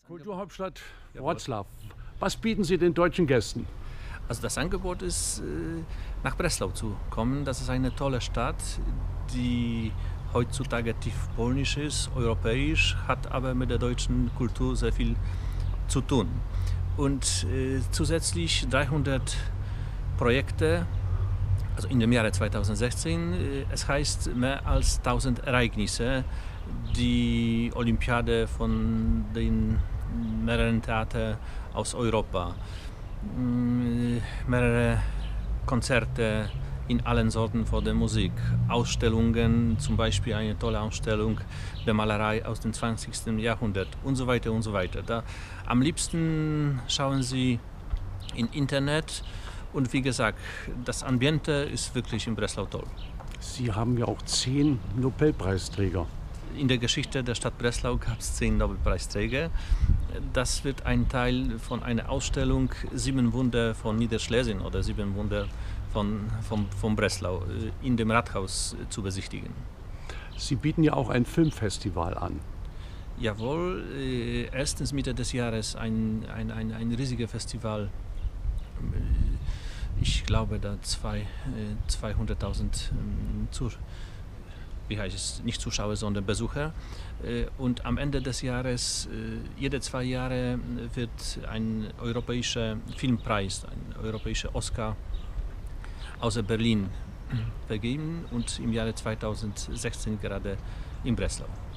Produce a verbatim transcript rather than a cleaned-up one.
Kulturhauptstadt Wrocław. Was bieten Sie den deutschen Gästen? Also das Angebot ist, nach Breslau zu kommen. Das ist eine tolle Stadt, die heutzutage tief polnisch ist, europäisch, hat aber mit der deutschen Kultur sehr viel zu tun. Und äh, zusätzlich dreihundert Projekte, also in dem Jahre zweitausendsechzehn, äh, es heißt mehr als tausend Ereignisse, die Olympiade von den mehreren Theatern aus Europa, äh, mehrere Konzerte in allen Sorten von der Musik, Ausstellungen, zum Beispiel eine tolle Ausstellung der Malerei aus dem zwanzigsten Jahrhundert und so weiter und so weiter. Da, am liebsten schauen Sie im Internet und wie gesagt, das Ambiente ist wirklich in Breslau toll. Sie haben ja auch zehn Nobelpreisträger. In der Geschichte der Stadt Breslau gab es zehn Nobelpreisträger. Das wird ein Teil von einer Ausstellung Sieben Wunder von Niederschlesien oder Sieben Wunder von, von, von Breslau in dem Rathaus zu besichtigen. Sie bieten ja auch ein Filmfestival an. Jawohl, äh, erstens Mitte des Jahres ein, ein, ein, ein riesiges Festival. Ich glaube, da zwei, äh, zweihunderttausend äh, Zuschauer. Wie heißt es, nicht Zuschauer, sondern Besucher. Und am Ende des Jahres, jede zwei Jahre, wird ein europäischer Filmpreis, ein europäischer Oscar außer Berlin vergeben und im Jahre zweitausendsechzehn gerade in Breslau.